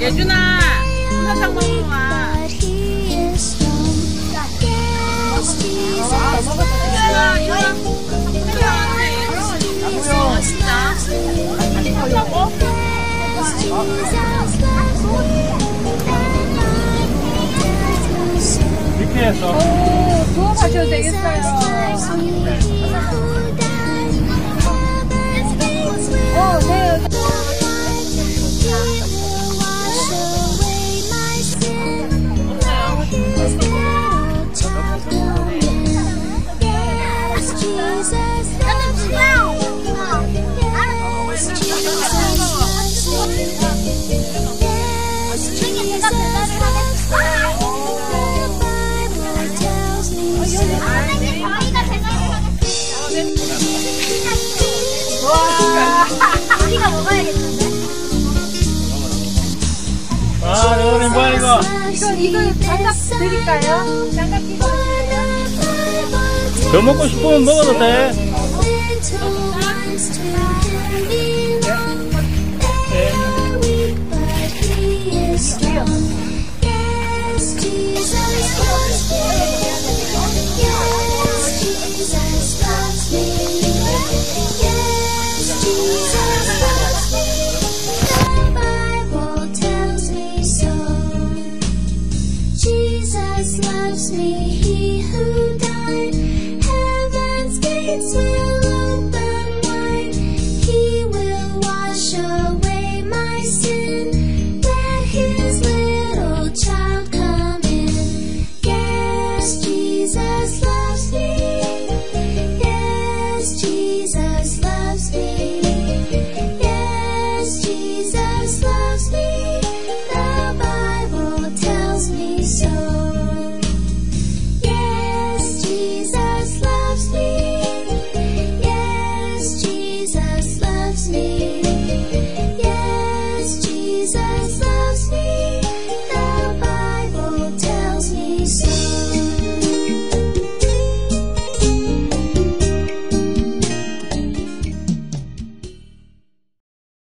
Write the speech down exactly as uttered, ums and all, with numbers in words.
예준아, 사탕 먹으러 와. 예준아, 이거 아, 진짜? 하려고? 이렇게 해서. 오, 부어 가셔도 되겠어요. 어, 네. 우리가 먹어야겠는데? 아, 여러분 뭐야 이거? 이거, 이거 장갑 드릴까요? 장갑 끼고 하실래요? 더 먹고 싶으면 먹어도 돼. Jesus loves me.